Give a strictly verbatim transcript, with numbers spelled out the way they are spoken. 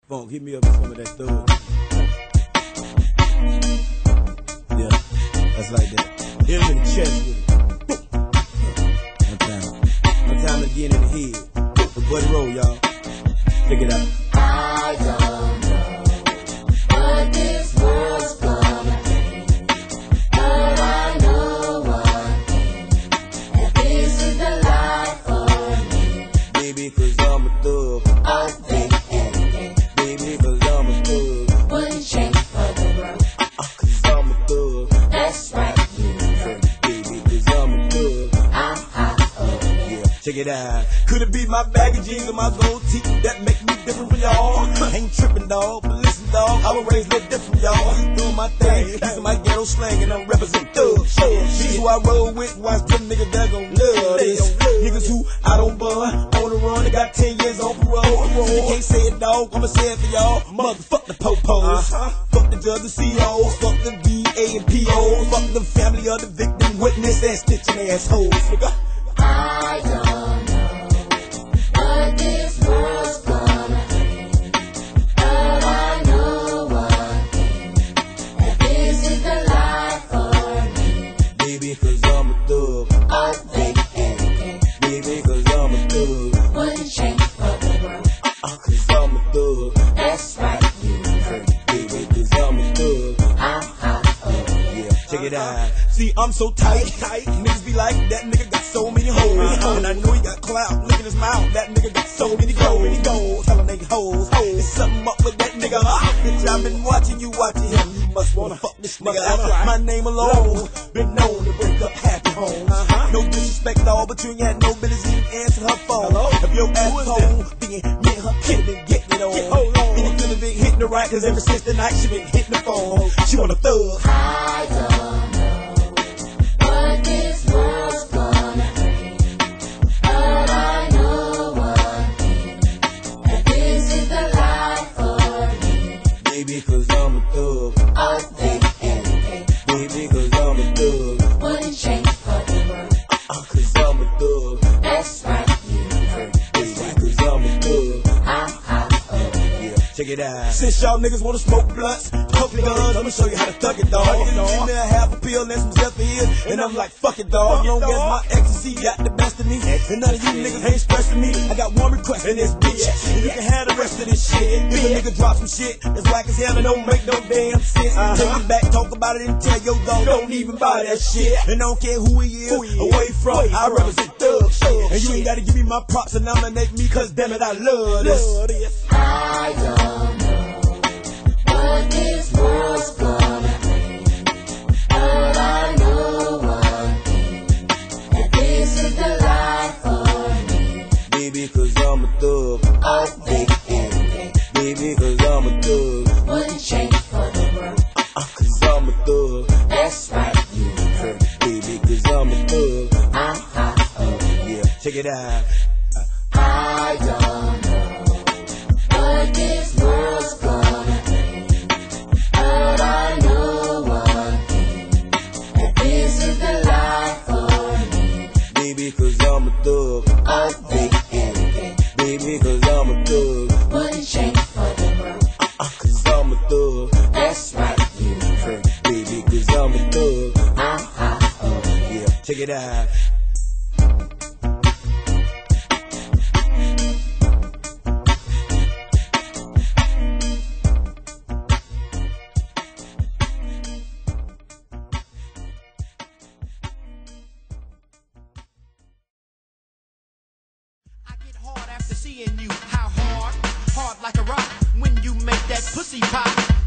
Funk, hit me up with some of that thug. Yeah, that's like that. Hit him in the chest with it. One time. One time again in the head. The buddy roll, y'all. Check it out. I don't know what this world's gonna bring, but I know one thing, that this is the life for me. Baby, cause I'm a thug. I'll think anything, Baby, cause I'm a thug. wouldn't change for the world. Uh, cause I'm a thug. That's right, you know, Baby, cause I'm a thug. I'm hot over it. Yeah, check it out. Could it be my bag of jeans or my gold teeth that make me different from y'all? Ain't tripping, dog, but listen, dog, I was raised a little different, y'all. Doing my thing, using my ghetto slang, and I'm representing thugs. She's who I roll with, watch them niggas that gon' love this. Niggas who I don't bun, on the run, they got ten years on parole. So you can't say it, dog, I'ma say it for y'all. Motherfuck the po-pos, fuck the judge, the C Os, fuck the V A and P Os, fuck the family of the victim, witness, and stitching assholes, nigga. I don't know what this world's gonna bring, but I know one thing, that this is the life for me. Baby, cause I'm a thug. I'll think anything, Baby, cause I'm a thug. wouldn't change for the world. Uh, cause I'm a thug. That's right, you know, Baby, cause I'm a thug. I'm hot over it. Yeah, check it out. See, I'm so tight, tight. Niggas be like, that nigga got so many hoes. Uh-huh. And I know he got clout. Look at his mouth. That nigga got so many gold. gold. Tell him they hoes. There's something up with that nigga. Ah, bitch, I've been watching you, watching him. You must wanna fuck this nigga. Right. My name alone been known to break up happy homes. Uh-huh. No disrespect, all, but you ain't had no business even answering her phone. Hello? If your ass home, thinking me and her kid been getting it on. Get, hold on. And it could have been hitting the right, cause ever since the night she been hitting the phone. She want a thug. I don't know what this world's gonna bring, but I know one thing, that this is the life for me. Baby, cause I'm a thug. I'll think anything, Baby, cause I'm a thug. wouldn't change for the world. Uh, cause I'm a thug. That's right, you know, Baby, cause I'm a thug. I'm hot over it. Yeah, check it out. Since y'all niggas wanna smoke blunts, coke guns, I'ma show you how to thug it, dog. Give me a half a pill and some Zephyr, and I'm like, fuck it, dog. As long as my ecstasy got the best of me, and none of you niggas ain't stressing me, I got one request in this bitch, and you can have the rest of this shit. If a nigga drop some shit that's whack as hell and don't make no damn sense, take it back, talk about it, and tell your dog don't even buy that shit. And I don't care who he is, away from, I represent thug shit. And you ain't gotta give me my props and nominate me, cause damn it, I love this. I don't know what this world's gonna bring, but I know one thing, that this is the life for me. Baby, cause I'm a thug. I'll think anything, Baby, cause I'm a thug. wouldn't change for the world. Uh, cause I'm a thug. That's right, you know, Baby, cause I'm a thug. I'm hot over it. Yeah, check it out. I don't know what this world's gonna bring, but I know one thing, that this is the life for me. Baby, cause I'm a thug. I'll think anything, Baby, cause I'm a thug. wouldn't change for the world. Uh, cause I'm a thug. That's right, you know, Baby, cause I'm a thug. I'm hot over it. Yeah, check it out. I get hard after seeing you. How hard? Hard like a rock when you make that pussy pop.